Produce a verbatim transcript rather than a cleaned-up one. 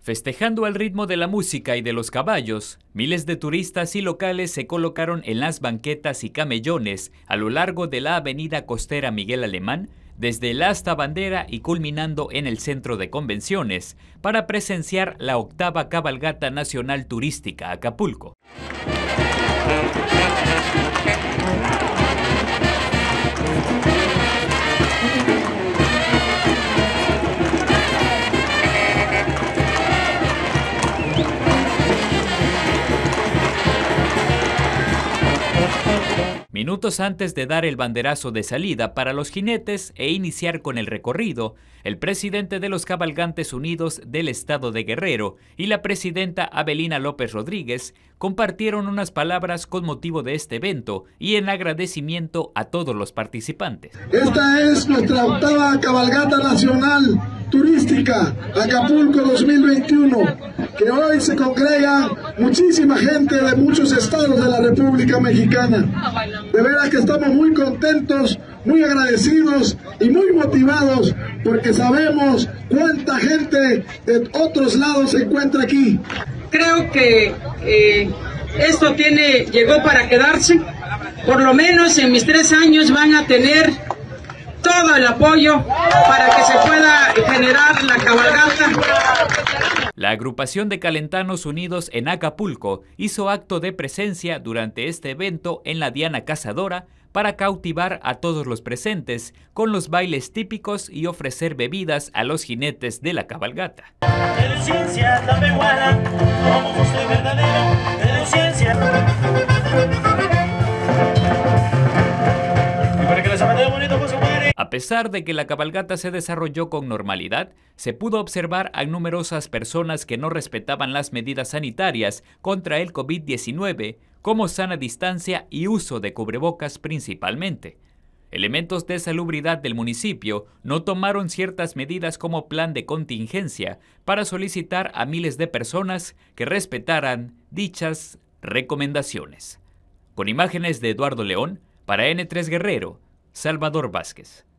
Festejando al ritmo de la música y de los caballos, miles de turistas y locales se colocaron en las banquetas y camellones a lo largo de la avenida costera Miguel Alemán, desde el asta bandera y culminando en el centro de convenciones, para presenciar la octava cabalgata nacional turística Acapulco. Minutos antes de dar el banderazo de salida para los jinetes e iniciar con el recorrido, el presidente de los Cabalgantes Unidos del Estado de Guerrero y la presidenta Avelina López Rodríguez compartieron unas palabras con motivo de este evento y en agradecimiento a todos los participantes. Esta es nuestra octava cabalgata nacional turística Acapulco dos mil veintiuno, que hoy se congrega muchísima gente de muchos estados de la República Mexicana. De veras que estamos muy contentos, muy agradecidos y muy motivados porque sabemos cuánta gente de otros lados se encuentra aquí. Creo que eh, esto tiene, llegó para quedarse. Por lo menos en mis tres años van a tener todo el apoyo para que se pueda generar la cabalgata. La agrupación de Calentanos Unidos en Acapulco hizo acto de presencia durante este evento en la Diana Cazadora para cautivar a todos los presentes con los bailes típicos y ofrecer bebidas a los jinetes de la cabalgata. A pesar de que la cabalgata se desarrolló con normalidad, se pudo observar a numerosas personas que no respetaban las medidas sanitarias contra el COVID diecinueve, como sana distancia y uso de cubrebocas principalmente. Elementos de salubridad del municipio no tomaron ciertas medidas como plan de contingencia para solicitar a miles de personas que respetaran dichas recomendaciones. Con imágenes de Eduardo León, para N tres Guerrero, Salvador Vázquez.